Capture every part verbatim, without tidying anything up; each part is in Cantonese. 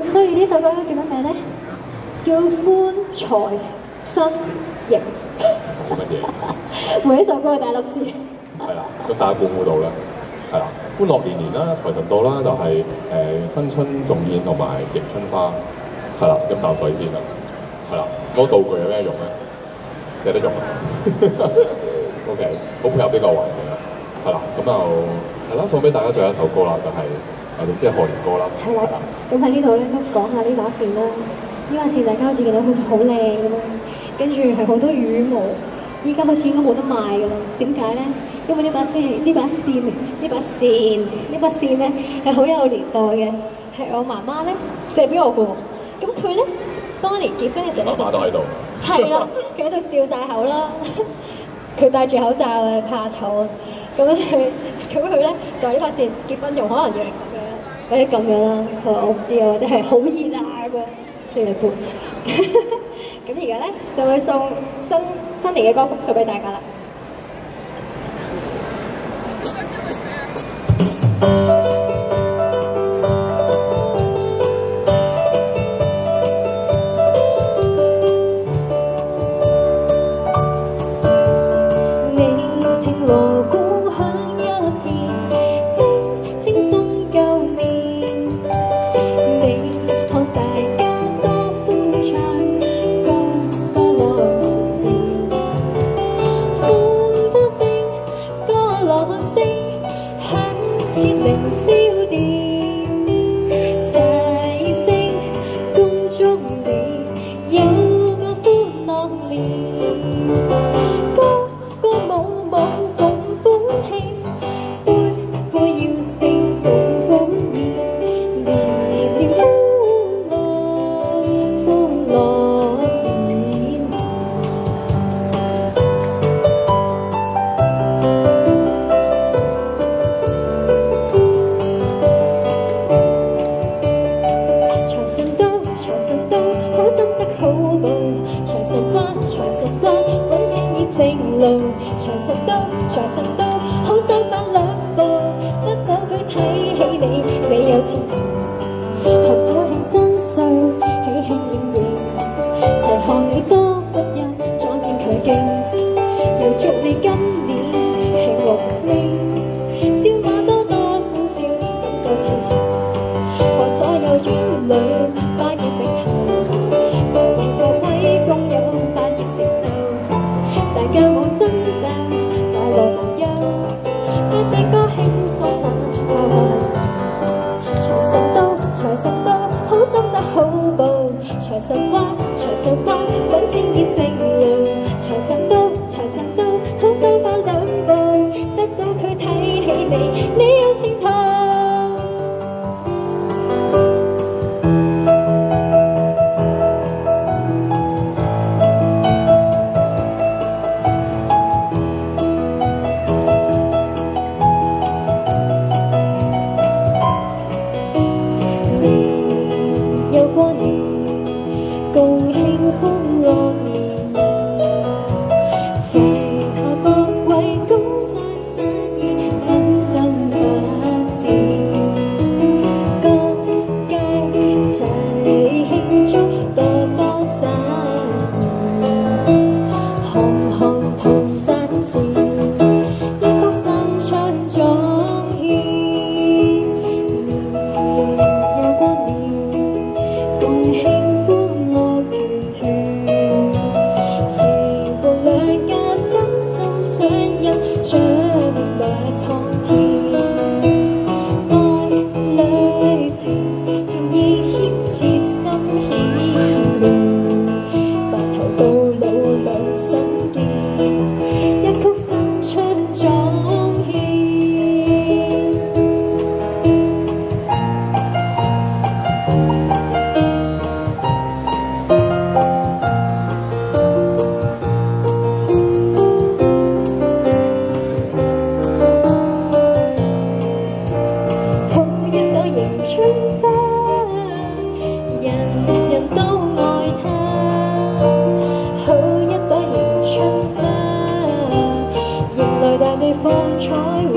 咁所以呢首歌叫乜名咧？叫歡財新迎。 冇乜嘢。 每一首歌嘅大粒字。 係啦，咁大家估唔估到咧？係啦，歡樂年年啦，財神到啦，就係、是、誒、呃、新春重現同埋迎春花。係啦，飲啖水先啦。係啦，嗰、那個、道具有咩用咧？捨得用。O K， 好配合呢個環境啦。係啦，咁就係啦，送俾大家最後一首歌啦，就係、是、誒總之係賀年歌啦。 係啦，咁喺呢度咧都講下呢把扇啦。呢把扇大家好似見到好似好靚咁樣，跟住係好多羽毛。依家好似應該冇得賣㗎啦。點解咧？因為呢把扇係呢把扇，呢把扇呢把扇咧係好有年代嘅，係我媽媽咧借俾我嘅。咁佢咧當年結婚嘅時候咧就媽媽都喺度。 係啦，佢喺度笑晒口啦。佢戴住口罩啊，怕醜啊。咁樣佢咁佢咧就呢把扇結婚用可能要嚟咁樣，或者咁樣啦。我唔知啊，或者係好熱啊咁樣，即係嚟搬。咁而家咧就會送新新年嘅歌曲送俾大家啦。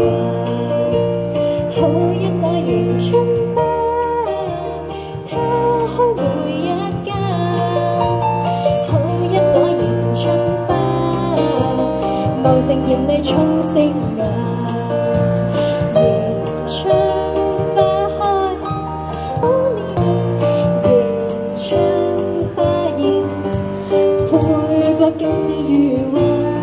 好一朵迎春花，它仍然你充聲眼。迎春花開，迎春花現，配個景致如畫。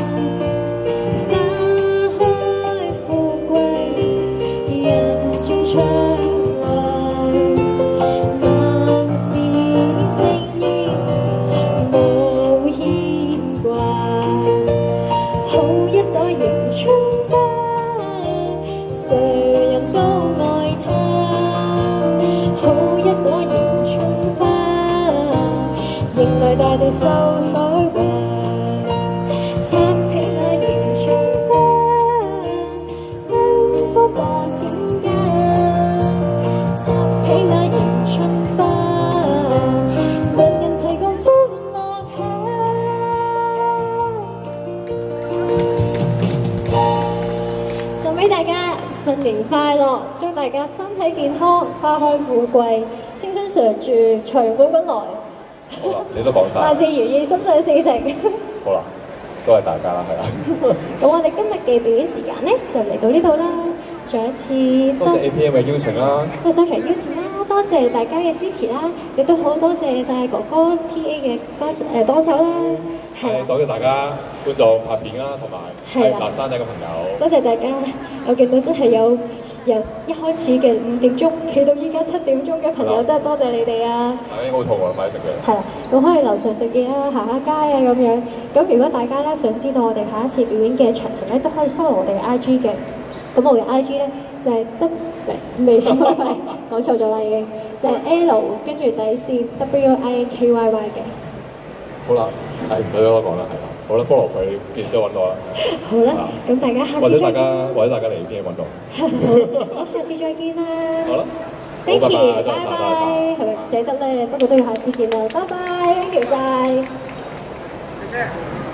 花開富貴，人中暢懷，萬事盛宴無牽掛。好一朵迎春花，誰人都愛它。好一朵迎春花，迎來大地秀海華。插起那迎春花，芬芳過千家。插起那迎春花，人人齊共歡樂下。送俾大家新年快樂，祝大家身體健康，花開富貴，青春常駐，長滾滾來。 好啦，你都講晒。 萬事如意，心想事成。 好啦，都係大家啦，係啦。 咁我哋今日嘅表演時間咧就嚟到呢度啦，再一次多謝 A P M 嘅邀請啦。 多上場邀請啦，多謝大家嘅支持啦，亦都好多謝晒哥哥 T A 嘅歌誒幫手啦，係係啦， 多謝大家觀眾拍片啦，同埋係啦係南山頂嘅朋友。 多謝大家，我見到真係有由一開始嘅五點鐘企到依家七點鐘嘅朋友，真係多謝你哋啊！ 大家應該好肚餓，快啲食嘅。 係啦，咁可以樓上食嘢啊，行下街啊咁樣。咁如果大家咧想知道我哋下一次表演嘅詳情咧，都可以 follow 我哋嘅 I G 嘅。咁我嘅 I G 咧就係 W 未唔係講錯咗啦已經，就係 L 跟住底線 W I N K Y Y 嘅。 好啦，係唔使多講啦，係啦。好啦 ，follow 佢，然之後揾我啦。 好啦，咁大家下或者大次再見。 家或者大家嚟 A P M 揾我。 好，下次再見啦。 好啦， Thank 好 you， 拜拜，多拜謝晒，多謝晒。 拜。係咪唔捨得咧？不過都要下次見啦，拜拜，thank you 晒。 姐姐。